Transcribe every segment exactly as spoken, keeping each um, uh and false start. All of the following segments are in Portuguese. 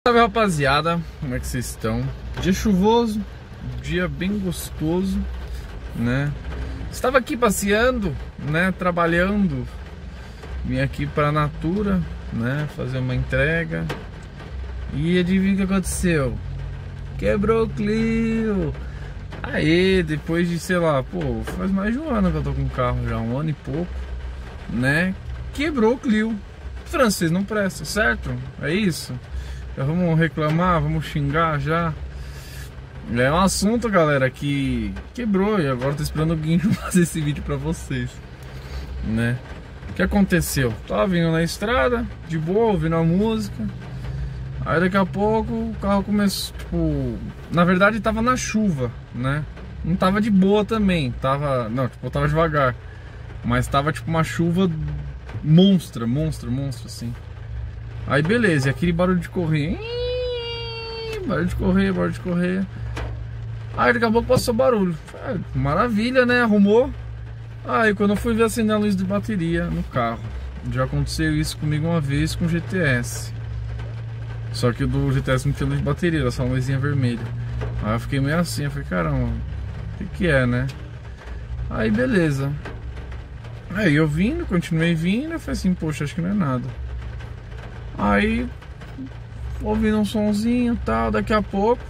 Salve, rapaziada, como é que vocês estão? Dia chuvoso, dia bem gostoso, né? Estava aqui passeando, né, trabalhando. Vim aqui para a Natura, né, fazer uma entrega. E adivinha o que aconteceu? Quebrou o Clio. Aí, depois de, sei lá, pô, faz mais de um ano que eu tô com o carro já, um ano e pouco, né? Quebrou o Clio. Francês não presta, certo? É isso? Já vamos reclamar, vamos xingar já. É um assunto, galera, que quebrou e agora tô esperando o Guincho fazer esse vídeo pra vocês, né? O que aconteceu? Tava vindo na estrada, de boa, ouvindo a música. Aí daqui a pouco o carro começou, tipo... Na verdade tava na chuva, né? Não tava de boa também, tava... Não, tipo, tava devagar. Mas tava tipo uma chuva monstra, monstra, monstra, assim. Aí beleza, e aquele barulho de correr. Barulho de correr, barulho de correr. Aí daqui a pouco passou barulho. Ah, maravilha, né? Arrumou. Aí quando eu fui ver, acender a luz de bateria no carro. Já aconteceu isso comigo uma vez com o G T S. Só que o do G T S não tinha luz de bateria, era só uma luzinha vermelha. Aí eu fiquei meio assim, eu falei, caramba, o que que é, né? Aí beleza. Aí eu vindo, continuei vindo, eu falei assim, poxa, acho que não é nada. Aí, ouvindo um sonzinho e tal, daqui a pouco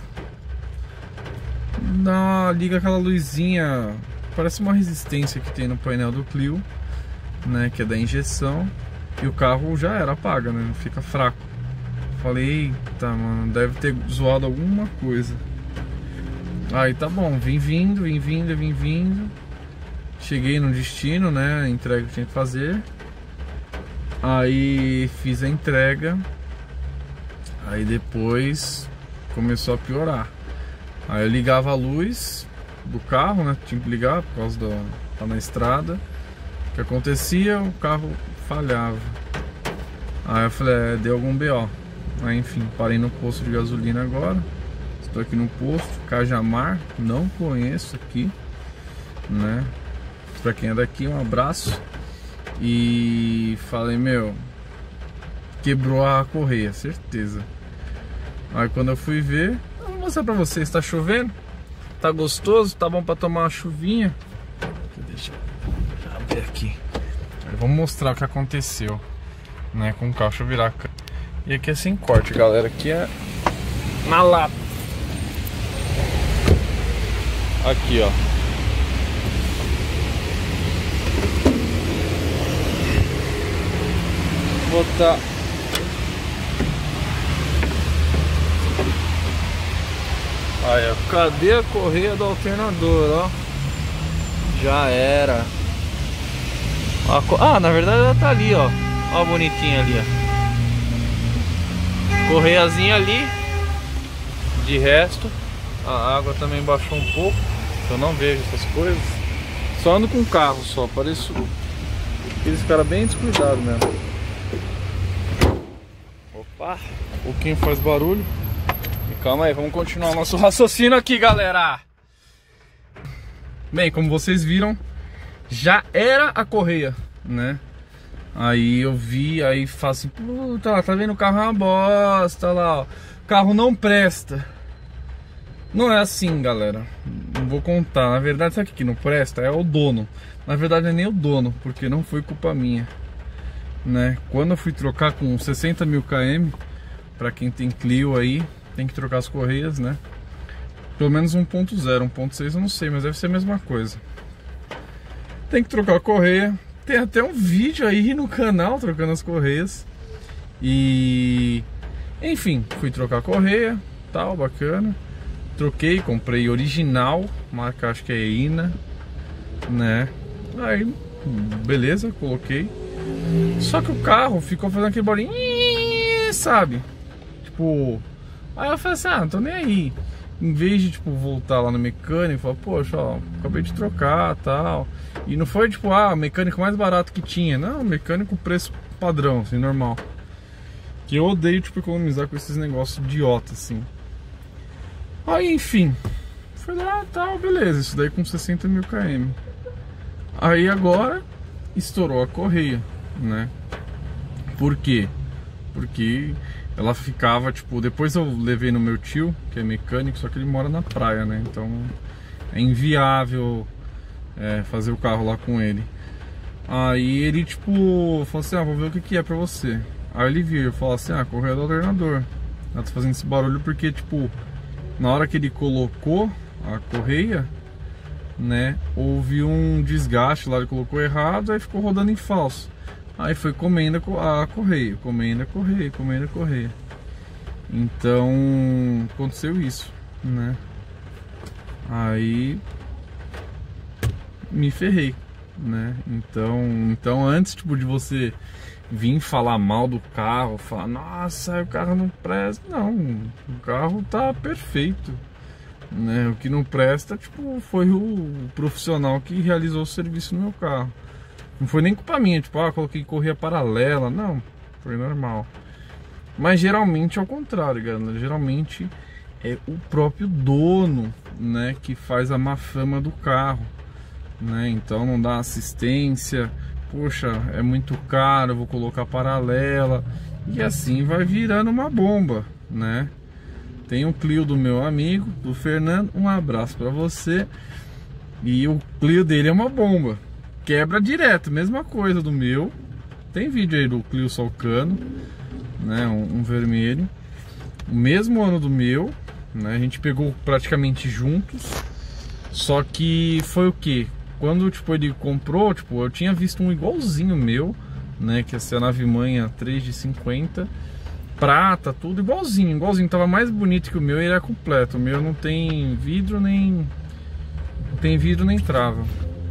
dá, liga aquela luzinha, parece uma resistência que tem no painel do Clio, né, que é da injeção. E o carro já era, apaga, né, fica fraco. Falei, eita, mano, deve ter zoado alguma coisa. Aí tá bom, vim vindo, vim vindo, vim vindo. Cheguei no destino, né, a entrega que tinha que fazer. Aí fiz a entrega. Aí depois começou a piorar. Aí eu ligava a luz do carro, né, tinha que ligar por causa do... tá na estrada. O que acontecia? O carro falhava. Aí eu falei, é, deu algum B O. Aí enfim, parei no posto de gasolina agora. Estou aqui no posto Cajamar, não conheço aqui, né? Pra quem é daqui, um abraço. E falei, meu, quebrou a correia, certeza. Aí quando eu fui ver, eu vou mostrar pra vocês, tá chovendo, tá gostoso, tá bom pra tomar uma chuvinha. Deixa eu abrir aqui. Aí vamos mostrar o que aconteceu, né, com o carro. Deixa eu virar a câmera. E aqui é sem corte, galera, aqui é na lata. Aqui, ó. Botar. Aí, ó, cadê a correia do alternador, ó? Já era. Ah, na verdade ela tá ali, ó. Ó, bonitinha ali, ó. Correiazinha ali. De resto, a água também baixou um pouco. Eu não vejo essas coisas. Só ando com carro, só. Pareço aqueles caras bem descuidados mesmo. Opa, um pouquinho faz barulho. E calma aí, vamos continuar nosso raciocínio aqui, galera. Bem, como vocês viram, já era a correia, né? Aí eu vi, aí falo assim, puta, tá vendo, o carro é uma bosta lá, ó. O carro não presta. Não é assim, galera. Não vou contar. Na verdade, sabe o que não presta? É o dono. Na verdade, não é nem o dono, porque não foi culpa minha, né? Quando eu fui trocar com sessenta mil quilômetros, para quem tem Clio aí, tem que trocar as correias, né? Pelo menos um ponto zero, um ponto seis eu não sei, mas deve ser a mesma coisa. Tem que trocar a correia. Tem até um vídeo aí no canal trocando as correias. E... enfim, fui trocar a correia, tal, bacana. Troquei, comprei original, marca acho que é Ina, né? Aí, beleza, coloquei. Só que o carro ficou fazendo aquele barulho, sabe? Tipo, aí eu falei assim, ah, não tô nem aí. Em vez de, tipo, voltar lá no mecânico, falar, poxa, ó, acabei de trocar, tal. E não foi, tipo, ah, o mecânico mais barato que tinha. Não, mecânico preço padrão, assim, normal. Que eu odeio, tipo, economizar com esses negócios idiota, assim. Aí, enfim, fui lá, tal, beleza. Isso daí com sessenta mil quilômetros. Aí agora, estourou a correia, né? Por quê? Porque ela ficava, tipo, depois eu levei no meu tio, que é mecânico, só que ele mora na praia, né? Então é inviável é, fazer o carro lá com ele. Aí ele, tipo, falou assim, ah, vou ver o que que é pra você. Aí ele viu e falou assim, ah, correia do alternador. Ela tá fazendo esse barulho porque, tipo, na hora que ele colocou a correia, né, houve um desgaste lá, ele colocou errado, aí ficou rodando em falso. Aí foi comendo a correia, comendo a correia, comendo a correia. Então, aconteceu isso, né? Aí me ferrei, né? Então, então antes, tipo, de você vir falar mal do carro, falar, nossa, o carro não presta. Não, o carro tá perfeito, né? O que não presta, tipo, foi o profissional que realizou o serviço no meu carro. Não foi nem culpa minha, tipo, ah, coloquei correia paralela. Não, foi normal. Mas geralmente é o contrário, galera. Geralmente é o próprio dono, né, que faz a má fama do carro, né? Então não dá assistência. Poxa, é muito caro, eu vou colocar paralela. E assim vai virando uma bomba, né? Tem o Clio do meu amigo, do Fernando. Um abraço pra você. E o Clio dele é uma bomba. Quebra direto, mesma coisa do meu. Tem vídeo aí do Clio solcando, né, um, um vermelho. O mesmo ano do meu, né, a gente pegou praticamente juntos. Só que foi o que? Quando, tipo, ele comprou, tipo, eu tinha visto um igualzinho meu, né, que ia ser a nave mãe três de cinquenta, prata, tudo igualzinho, igualzinho. Tava mais bonito que o meu e ele é completo. O meu não tem vidro nem não tem vidro nem trava.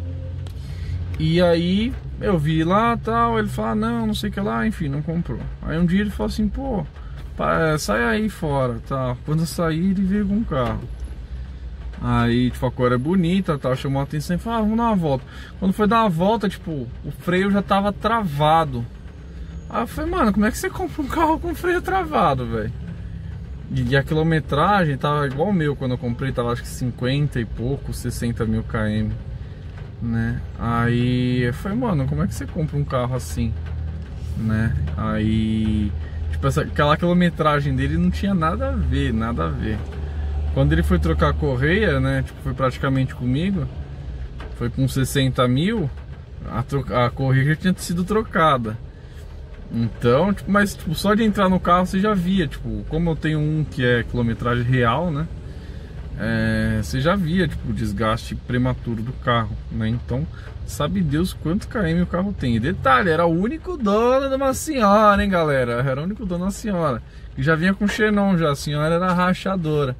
E aí eu vi lá, tal, ele falou, ah, não, não sei o que lá, enfim, não comprou. Aí um dia ele falou assim, pô, sai aí fora, tal. Quando eu saí, ele veio com um carro. Aí, tipo, a cor é bonita, tal, chamou a atenção e falou, ah, vamos dar uma volta. Quando foi dar uma volta, tipo, o freio já tava travado. Aí eu falei, mano, como é que você compra um carro com freio travado, velho? E a quilometragem tava igual o meu quando eu comprei, tava acho que cinquenta e pouco, sessenta mil km, né? Aí eu falei, mano, como é que você compra um carro assim, né? Aí, tipo, essa, aquela quilometragem dele não tinha nada a ver, nada a ver. Quando ele foi trocar a correia, né, tipo, foi praticamente comigo, foi com sessenta mil, a, troca, a correia já tinha sido trocada. Então, tipo, mas tipo, só de entrar no carro você já via, tipo, como eu tenho um que é quilometragem real, né, é, você já via, tipo, o desgaste prematuro do carro, né? Então, sabe Deus quanto km o carro tem. E detalhe, era o único dono de uma senhora, hein, galera? Era o único dono de uma senhora, que já vinha com xenon já, a senhora era rachadora.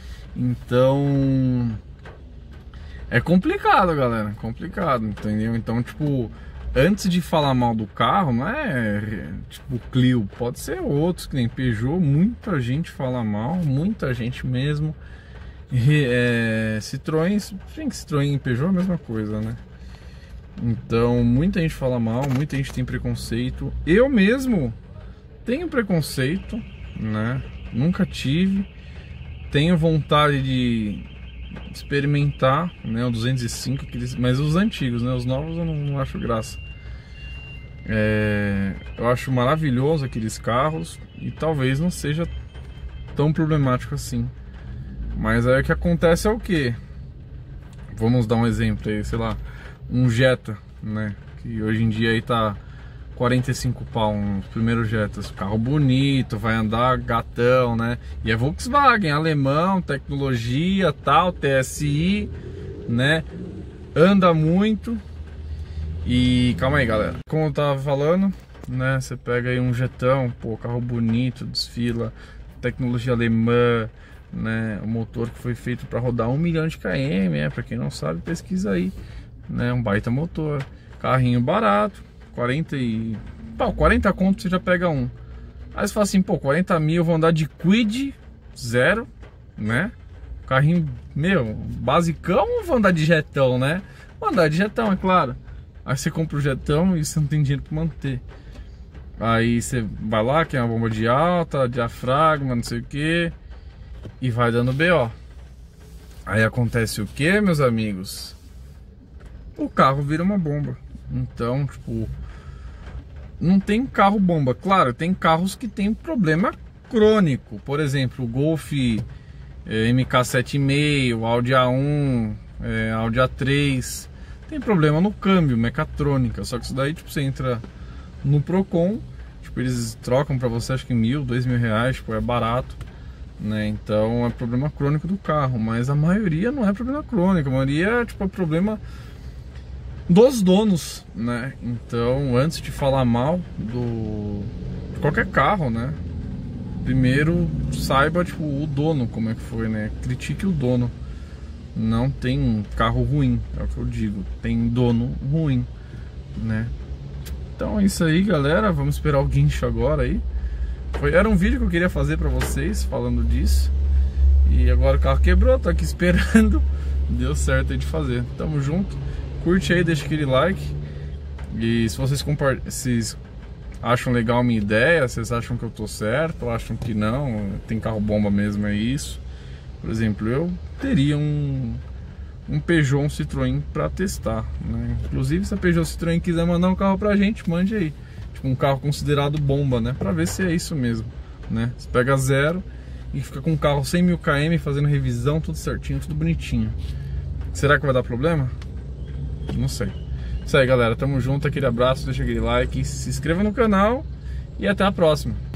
Então é complicado, galera, complicado, entendeu? Então, tipo, antes de falar mal do carro, não é tipo Clio, pode ser outros, que nem Peugeot, muita gente fala mal, muita gente mesmo. E, é, Citroën, sim, Citroën e Peugeot é a mesma coisa, né? Então, muita gente fala mal, muita gente tem preconceito. Eu mesmo tenho preconceito, né? Nunca tive. Tenho vontade de experimentar, né, o duzentos e cinco, aqueles, mas os antigos, né, os novos eu não, não acho graça. É, eu acho maravilhoso aqueles carros e talvez não seja tão problemático assim. Mas aí o que acontece é o que? Vamos dar um exemplo aí, sei lá, um Jetta, né, que hoje em dia aí tá quarenta e cinco pau, uns primeiros Jettas, carro bonito, vai andar gatão, né? E é Volkswagen, alemão, tecnologia, tal, T S I, né? Anda muito. E calma aí, galera. Como eu tava falando, né? Você pega aí um Jettão, pô, carro bonito, desfila, tecnologia alemã, né? O motor que foi feito para rodar um milhão de km, né? Para quem não sabe, pesquisa aí, né? Um baita motor, carrinho barato. quarenta e... Pô, quarenta conto você já pega um. Aí você fala assim, pô, quarenta mil eu vou andar de Kwid zero, né? Carrinho, meu, basicão, ou vou andar de Jettão, né? Vou andar de Jettão, é claro. Aí você compra o Jettão e você não tem dinheiro pra manter. Aí você vai lá, que é uma bomba de alta, diafragma, não sei o que, e vai dando B O. Aí acontece o que, meus amigos? O carro vira uma bomba. Então, tipo, não tem carro bomba. Claro, tem carros que tem problema crônico, por exemplo, o Golf é, M K sete vírgula cinco, Audi A um, é, Audi A três, tem problema no câmbio, mecatrônica. Só que isso daí, tipo, você entra no Procon, tipo, eles trocam pra você, acho que mil, dois mil reais, tipo, é barato, né? Então é problema crônico do carro, mas a maioria não é problema crônico, a maioria é, tipo, é problema dos donos, né? Então, antes de falar mal do de qualquer carro, né? Primeiro saiba, tipo, o dono, como é que foi, né? Critique o dono. Não tem carro ruim, é o que eu digo. Tem dono ruim, né? Então é isso aí, galera. Vamos esperar o guincho agora aí. Foi, era um vídeo que eu queria fazer pra vocês, falando disso. E agora o carro quebrou, tô aqui esperando. Deu certo aí de fazer. Tamo junto. Curte aí, deixa aquele like. E se vocês compartilham, se acham legal a minha ideia, vocês acham que eu tô certo, ou acham que não, tem carro bomba mesmo, é isso. Por exemplo, eu teria um, um Peugeot, um Citroën pra testar, né? Inclusive, se a Peugeot Citroën quiser mandar um carro pra gente, mande aí. Tipo, um carro considerado bomba, né? Pra ver se é isso mesmo, né? Você pega zero e fica com um carro cem mil quilômetros, fazendo revisão, tudo certinho, tudo bonitinho. Será que vai dar problema? Não sei. Isso aí, galera, tamo junto, aquele abraço, deixa aquele like, se inscreva no canal e até a próxima.